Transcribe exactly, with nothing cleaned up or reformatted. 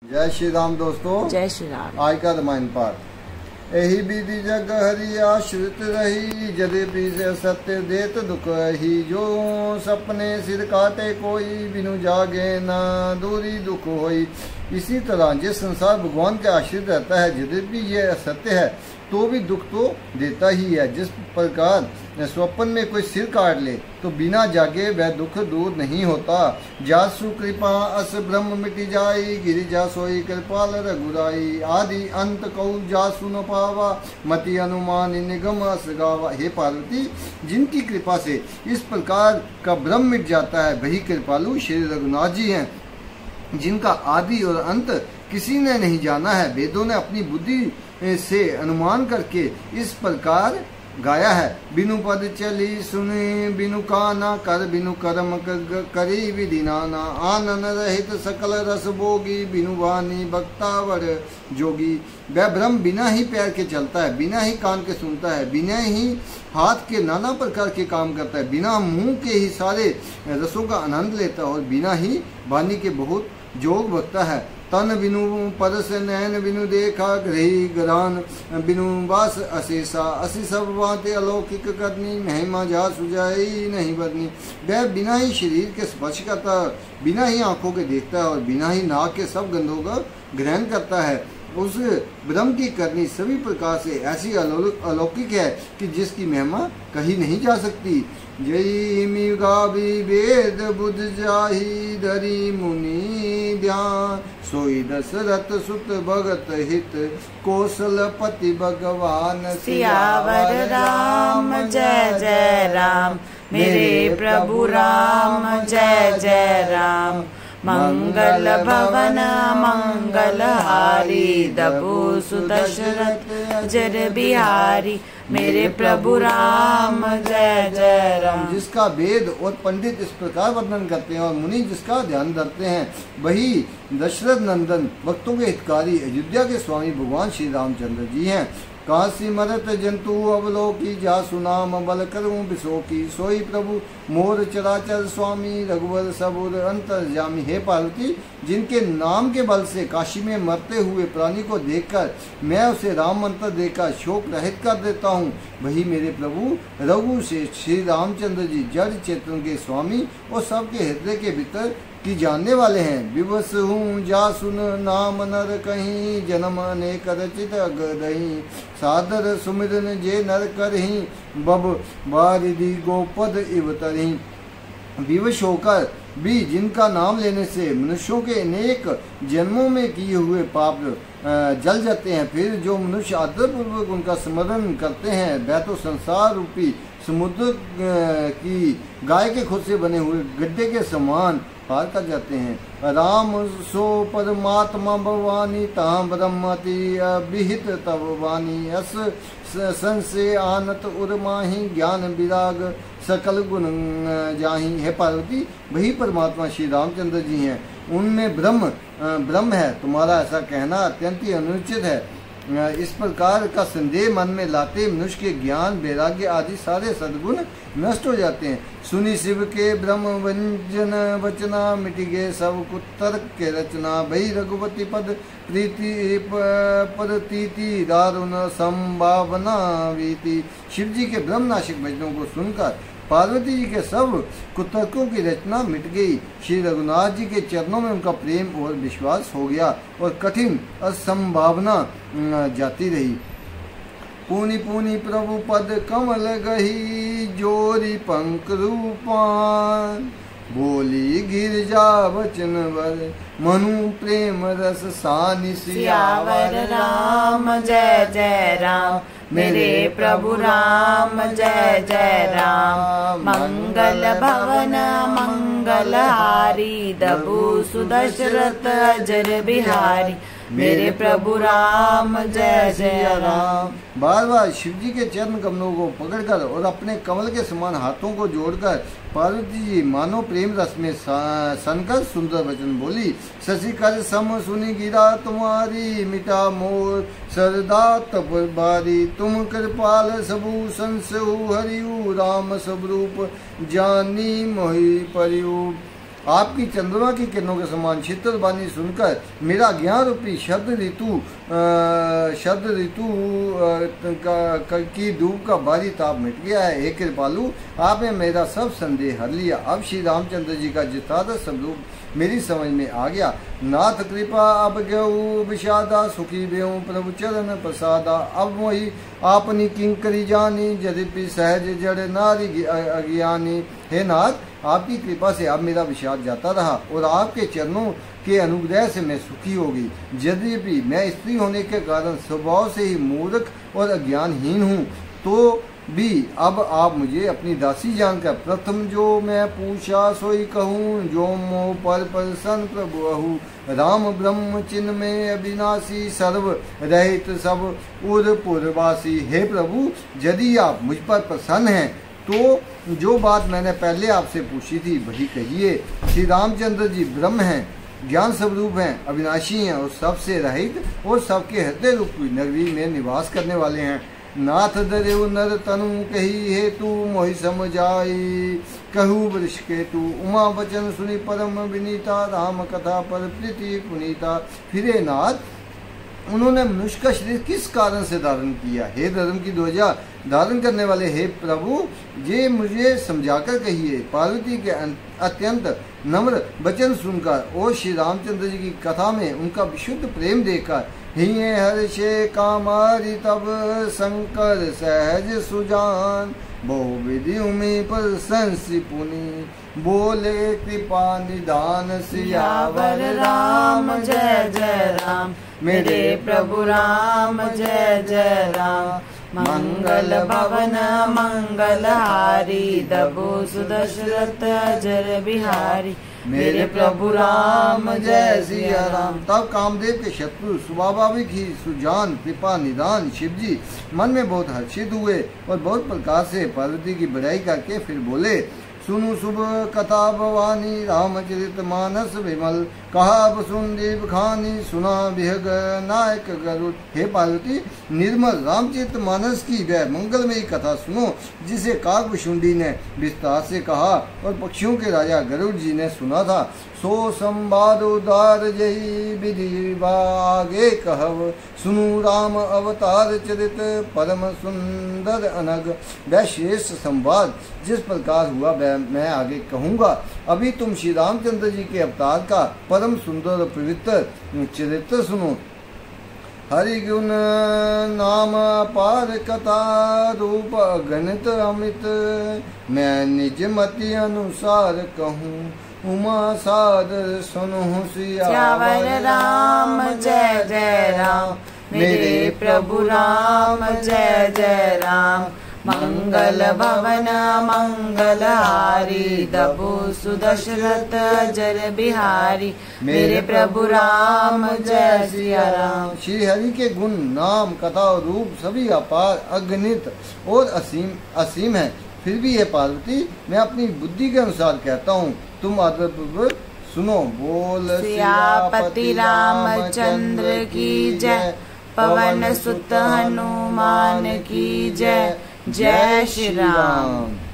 जय श्री राम दोस्तों, जय श्री राम। आज का रामायण पाठ। एहि विधि जग हरि आश्रित रही, यद्यपि से सत्य देत दुख ही। जो सपने सिर काटे कोई, बिनु जागे ना दूरी दुख होई। इसी तरह जिस संसार भगवान के आश्रित रहता है, यद्यपि ये असत्य है तो भी दुख तो देता ही है। जिस प्रकार स्वप्न में कोई सिर काट ले तो बिना जागे वह दुख दूर नहीं होता। जासु कृपा अस ब्रह्म मिटि जाई, गिरिजा सोई कृपाल रघुराई। आदि अंत कौ जासु न पावा, मति अनुमान निगम अस गावा। हे पार्वती, जिनकी कृपा से इस प्रकार का ब्रह्म मिट जाता है वही कृपालु श्री रघुनाथ जी हैं, जिनका आदि और अंत किसी ने नहीं जाना है। वेदों ने अपनी बुद्धि से अनुमान करके इस प्रकार गाया है। बिनु पद चली सुने, बिनु काना कर, बिनु कर्म करी विधि नाना। आनन रहित सकल रस भोगी, बिनु वाणी भक्तावर जोगी। वह ब्रह्म बिना ही पैर के चलता है, बिना ही कान के सुनता है, बिना ही हाथ के नाना प्रकार के काम करता है, बिना मुंह के ही सारे रसों का आनंद लेता है और बिना ही वाणी के बहुत जोग भक्ता है। तन बिनु परस, नैन बिनु देखा, ग्रही ग्रान बिनु बास अशेषा। असी सब बातें अलौकिक करनी, महिमा जा सुजाई नहीं बदनी। वह बिना ही शरीर के स्पर्श करता, बिना ही आंखों के देखता है और बिना ही नाक के सब गंधों का ग्रहण करता है। उस ब्रह्म की करनी सभी प्रकार से ऐसी अलौकिक है कि जिसकी महिमा कही नहीं जा सकती। जय मिगावी वेद बुध जाहि, धरी मुनि ध्यान। सोई दशरथ सुत भगत हित, कौशलपति भगवान। सियावर राम जय जय राम, मेरे प्रभु राम जय जय राम। मंगल भवन मंगल हारी, दबु सुदशरथ अजर बिहारी। मेरे प्रभु राम जय जय राम। जिसका वेद और पंडित इस प्रकार वर्णन करते हैं और मुनि जिसका ध्यान धरते हैं, वही दशरथ नंदन भक्तों के हितकारी अयोध्या के स्वामी भगवान श्री रामचंद्र जी हैं। काशी मरत जंतु अवलोकी, जासु नाम बल करूं बिसोकी। सोई प्रभु मोर चराचर स्वामी, रघुवर सबुर अंतर्यामी। हे पार्वती, जिनके नाम के बल से काशी में मरते हुए प्राणी को देखकर मैं उसे राम मंत्र देकर शोक रहित कर देता हूँ, वही मेरे प्रभु रघु से श्री रामचंद्र जी जड़ चेतन के स्वामी और सबके हृदय के भीतर की जानने वाले हैं। विवश हूँ जा सुन नाम नर कहीं, जन्म अनेक रचित अगदहीं। सादर सुमिरन जे नर करहीं, बब बारिधि गोपद इव तरहीं। विवश होकर भी जिनका नाम लेने से मनुष्यों के अनेक जन्मों में किए हुए पाप जल जाते हैं, फिर जो मनुष्य आदरपूर्वक उनका स्मरण करते हैं वह तो संसार रूपी समुद्र की गाय के खुद से बने हुए गड्ढे के समान पार कर जाते हैं। राम सो परमात्मा भवानी, ताम ब्रह्मति अभिहित तव वाणी। अस संशय आनत उर्माही, ज्ञान विराग सकल गुण जाही। है पार्वती, वही परमात्मा श्री रामचंद्र जी हैं, उनमें ब्रह्म ब्रह्म है। तुम्हारा ऐसा कहना अत्यंत ही अनुचित है। इस प्रकार का संदेह मन में लाते मनुष्य के ज्ञान वैराग्य आदि सारे सद्गुण नष्ट हो जाते हैं। सुनी शिव के ब्रह्म वंजन वचना, मिट गए सब कुतर्क के रचना। भई रघुपति पद प्रीति परतीति, दारुण संभावना वीति। शिव जी के ब्रह्मनाशक वचनों को सुनकर पार्वती जी के सब कुतर्कों की रचना मिट गई। श्री रघुनाथ जी के चरणों में उनका प्रेम और विश्वास हो गया और कठिन असंभावना जाती रही। पुनि पुनि प्रभु पद कमल गही, जोरी पंख रूपान। बोली गिरजा वचन वर, मनु प्रेम रस सानि। सियावर राम जय जय राम, मेरे प्रभु राम जय जय राम। मंगल भवन मंगल हारी, दबु सुदशरथ अजर बिहारी। मेरे प्रभु राम जय जय राम। बार बार शिव जी के चरण कमलों को पकड़कर और अपने कमल के समान हाथों को जोड़कर पार्वती जी मानो प्रेम रस में सनकर सुंदर वचन बोली। शशि कर सम सुनी गिरा तुम्हारी, मिटा मोर सरदा तप बारी। तुम कृपाल सबू संसहु हरियु, राम स्वरूप जानी मोहि परियु। आपकी चंद्रमा की किरणों के समान शीतल वाणी सुनकर मेरा ज्ञान रूपी शब्द ऋतु शब्द ऋतु की धूप का भारी ताप मिट गया है। हे कृपालु, आपने मेरा सब संदेह हर लिया। अब श्री रामचंद्र जी का जितादर स्वरूप मेरी समझ में आ गया। नाथ कृपा अब गऊ विषादा सुखी बेऊ प्रभु चरण प्रसादा। अब वही आपनी किंकरी जानी यद्यपि सहज जड़ नारी अज्ञानी। हे नाथ, आपकी कृपा से अब मेरा विषाद जाता रहा और आपके चरणों के अनुग्रह से मैं सुखी हो गई। यद्यपि मैं स्त्री होने के कारण स्वभाव से ही मूर्ख और अज्ञानहीन हूँ, तो भी अब आप मुझे अपनी दासी जानकर प्रथम जो मैं पूछा सोई कहूँ। जो मोह पर प्रसन्न प्रभु अहु राम ब्रह्म चिन्ह में अविनाशी सर्व रहित सब उर पुरवासी। हे प्रभु, यदि आप मुझ पर प्रसन्न हैं तो जो बात मैंने पहले आपसे पूछी थी वही कहिए। श्री रामचंद्र जी ब्रह्म हैं, ज्ञान स्वरूप हैं, अविनाशी हैं और सबसे रहित और सबके हृदय रूपी नगरी में निवास करने वाले हैं। नाथ दरेव नर तनु कही हेतु मोहि समझाई कहू वृष केतु। उमा वचन सुनी परम विनीता राम कथा पर प्रीति पुनीता। फिरे नाथ, उन्होंने मनुष्य का शरीर किस कारण से धारण किया? हे धर्म की ध्वजा धारण करने वाले हे प्रभु, ये मुझे समझाकर कहिए। पार्वती के अत्यंत नम्र वचन सुनकर और श्री रामचंद्र जी की कथा में उनका विशुद्ध प्रेम देखकर हिये हर्षे कामारी तब शंकर सहज सुजान। बहु विधि उमी पर संसी पुनि बोले कृपा निदान। सियावर राम जय जय राम, मेरे प्रभु राम जय जय राम। मंगल भवन मंगलहारी, दबो सुदशरथ अजर बिहारी। मेरे प्रभु राम जय सिया राम। तब कामदेव के शत्रु स्वाभाविक ही सुजान कृपा निदान शिवजी मन में बहुत हर्षित हुए और बहुत प्रकार से पार्वती की बड़ाई करके फिर बोले। सुनु शुभ कथा भवानी रामचरित मानस विमल। कहा सुनदीप खानी सुना विहग नायक गरुड़। हे पार्वती, निर्मल रामचरित मानस की वह मंगलमयी कथा सुनो जिसे काकभुशुंडी ने विस्तार से कहा और पक्षियों के राजा गरुड़ जी ने सुना था। सो संवाद उदार जही विधि आगे कहव। सुनु राम अवतार चरित परम सुंदर अनग। वह श्रेष्ठ संवाद जिस प्रकार हुआ वह मैं आगे कहूँगा। अभी तुम श्री रामचंद्र जी के अवतार का परम सुंदर और पवित्र चरित्र सुनो। हरि गुण नाम अपार कथा रूप अगणित अमित। मैं निज मति अनुसार कहूँ उमा सादर सुनो। सियावर राम जय जय राम, मेरे प्रभु राम जय जय राम। मंगल भवन मंगलहारी, दबो सुदशरथ अजर बिहारी। मेरे प्रभु राम जय सिया राम। श्री हरि के गुण नाम कथा और रूप सभी अपार अगणित और असीम असीम है। फिर भी ये पार्वती, मैं अपनी बुद्धि के अनुसार कहता हूँ, तुम आदरपूर्वक सुनो। बोल सियापति रामचंद्र की जय, पवन सुत हनुमान की जय। जय श्री राम।